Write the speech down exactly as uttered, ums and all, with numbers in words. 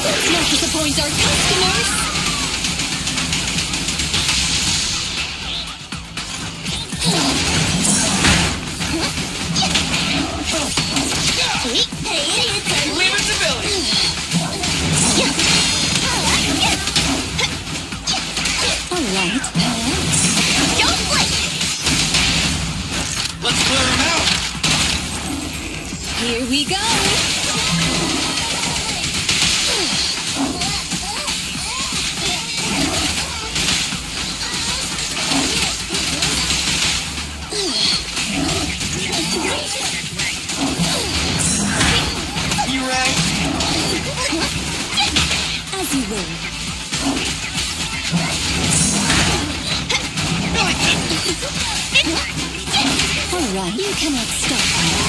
Let's not disappoint our customers. Leave it to Billy. All right. Don't blink. Let's clear him out. Here we go. You ready? As you will. Billy, All right. You cannot stop me.